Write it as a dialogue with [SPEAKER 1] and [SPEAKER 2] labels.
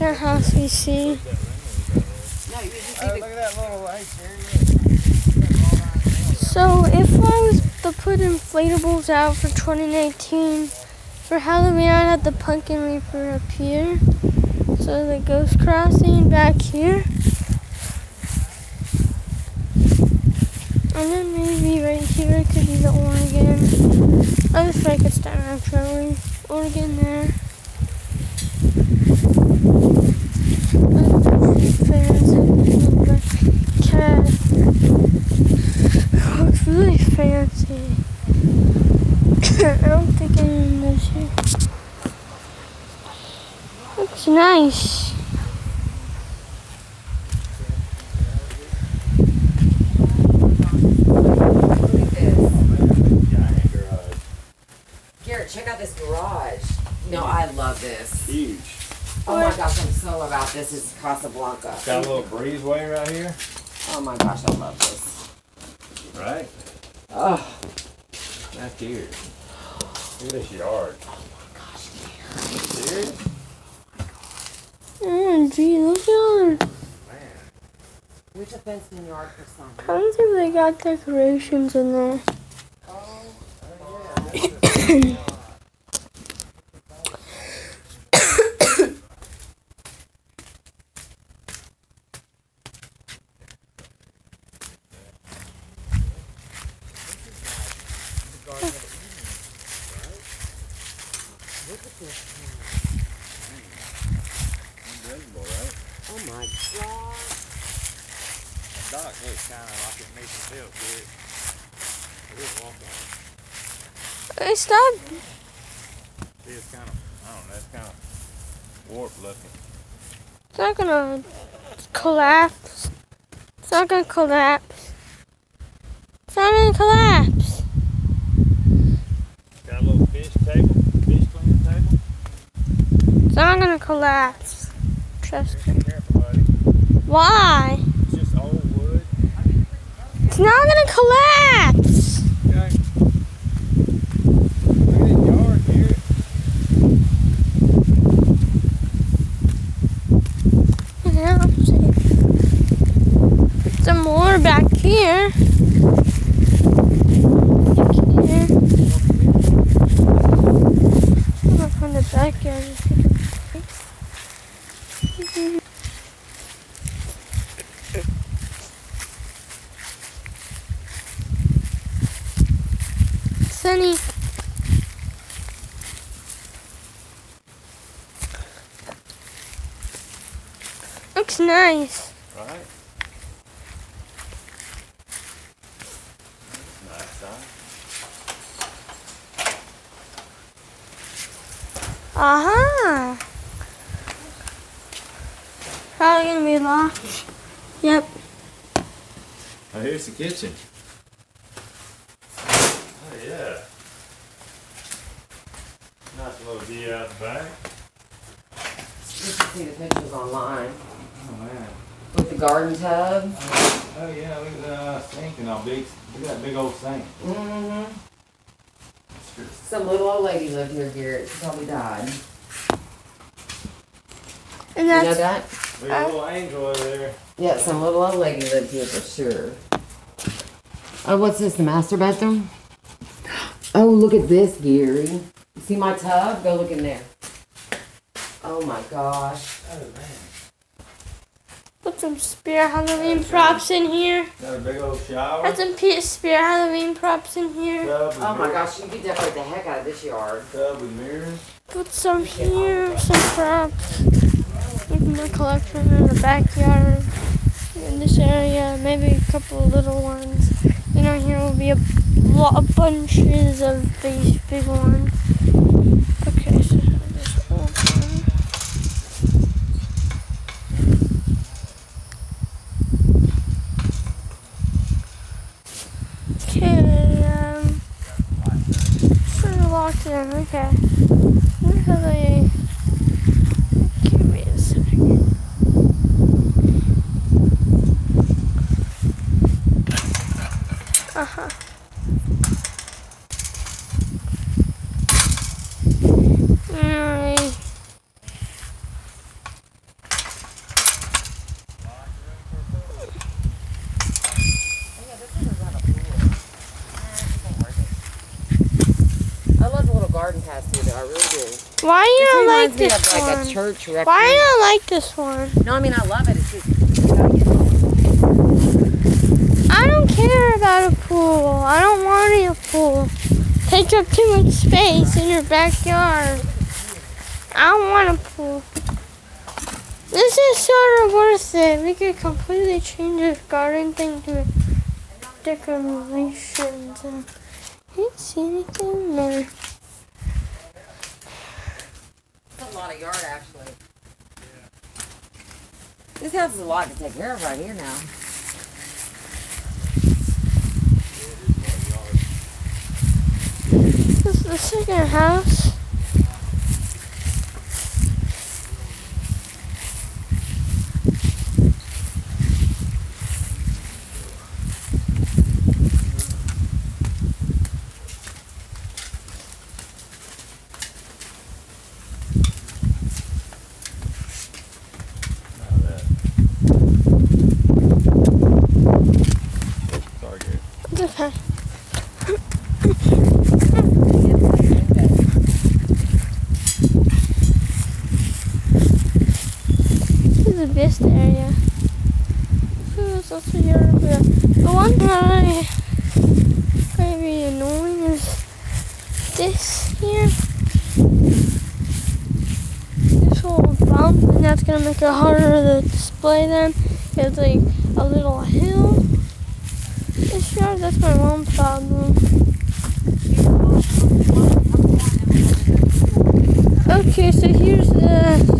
[SPEAKER 1] second house we see. So if I was to put inflatables out for 2019, for Halloween I'd have the Pumpkin Reaper up here. So the Ghost Crossing back here. And then maybe right here could be the Oregon. Oh, this way could start actually. Oregon there. Cat. Oh, it's really fancy. I don't think anyone lives here. Looks nice.
[SPEAKER 2] Check out this garage. No, I love this.
[SPEAKER 3] Huge.
[SPEAKER 2] Oh my gosh, I'm so about this. It's Casablanca.
[SPEAKER 3] Got a little breezeway right here.
[SPEAKER 2] Oh my gosh, I love this.
[SPEAKER 3] Right?
[SPEAKER 2] Oh.
[SPEAKER 3] That's here. Look at this yard.
[SPEAKER 2] Oh my gosh,
[SPEAKER 3] Serious?
[SPEAKER 1] Oh, gee, look at all
[SPEAKER 3] Man.
[SPEAKER 2] Which a fenced-in yard for some?
[SPEAKER 1] I don't think they got decorations in there.
[SPEAKER 3] Unbelievable, right?
[SPEAKER 2] Oh my god.
[SPEAKER 3] That dock looks kind of like it makes you feel good. We'll walk on it.
[SPEAKER 1] Hey, stop.
[SPEAKER 3] See, it's kind of, I don't know, it's kind of warped looking.
[SPEAKER 1] It's not gonna collapse. It's not gonna collapse. It's not gonna collapse.
[SPEAKER 3] Got a little fish table, fish cleaning table.
[SPEAKER 1] It's not gonna collapse. Trust me.
[SPEAKER 3] Be careful, buddy.
[SPEAKER 1] Why?
[SPEAKER 3] It's just old wood.
[SPEAKER 1] It's not gonna collapse.
[SPEAKER 3] Okay. Look at this yard here.
[SPEAKER 1] Yeah, some more back here. From the backyard. Sunny. Looks nice.
[SPEAKER 3] Right? Nice, huh?
[SPEAKER 1] Uh-huh. Probably gonna be locked. Yep.
[SPEAKER 3] Oh, here's the kitchen. Oh, yeah. Nice little view out the back.
[SPEAKER 2] You can see the pictures online.
[SPEAKER 3] Oh, man.
[SPEAKER 2] With the garden tub.
[SPEAKER 3] Oh, yeah, look at the sink and all big. Look at that big old sink.
[SPEAKER 2] Mm-hmm. Some little old lady lived here, Garrett. She probably died.
[SPEAKER 1] And
[SPEAKER 2] You know
[SPEAKER 1] that's
[SPEAKER 2] that?
[SPEAKER 3] Big little angel over there.
[SPEAKER 2] Yeah, some little old lady lived here for sure. Oh, what's this? The master bedroom? Oh, look at this, Gary. You see my tub? Go look in there. Oh my gosh.
[SPEAKER 3] Oh, man.
[SPEAKER 1] put some Spirit Halloween props in here.
[SPEAKER 3] Got a big old shower.
[SPEAKER 1] Got some Spirit Halloween props in here.
[SPEAKER 3] Tub with
[SPEAKER 2] Oh my
[SPEAKER 3] mirrors.
[SPEAKER 2] gosh, you could decorate the heck out of this yard.
[SPEAKER 3] Tub with mirrors.
[SPEAKER 1] Put some here, some props. In the collection in the backyard. In this area, maybe a couple of little ones. You know, here will be a lot of bunches of these big ones. Okay, so this old one. Okay, sort of locked in. Okay. Wonder how they. Give me a second. Uh-huh. Alright.
[SPEAKER 2] garden path through there. I really do.
[SPEAKER 1] Why do you
[SPEAKER 2] This
[SPEAKER 1] not like
[SPEAKER 2] reminds me
[SPEAKER 1] this
[SPEAKER 2] of like
[SPEAKER 1] one?
[SPEAKER 2] a church rectory.
[SPEAKER 1] Why do you not like this one?
[SPEAKER 2] No, I mean I love it. It's just you gotta get home.
[SPEAKER 1] I don't care about a pool. I don't want a pool. Takes up too much space in your backyard. I don't want a pool. This is sort of worth it. We could completely change this garden thing to decorations. You see anything? No.
[SPEAKER 2] That's a lot of yard actually. This house is a lot to take care of right here now.
[SPEAKER 1] This is the second house.
[SPEAKER 3] Sorry, Gary.
[SPEAKER 1] It's okay. This is the best area. It's also here. The one that I be annoying is this here. This little bump, and that's gonna make it harder to display them. It's like a little hill. This yard, that's my one problem. Okay, so here's the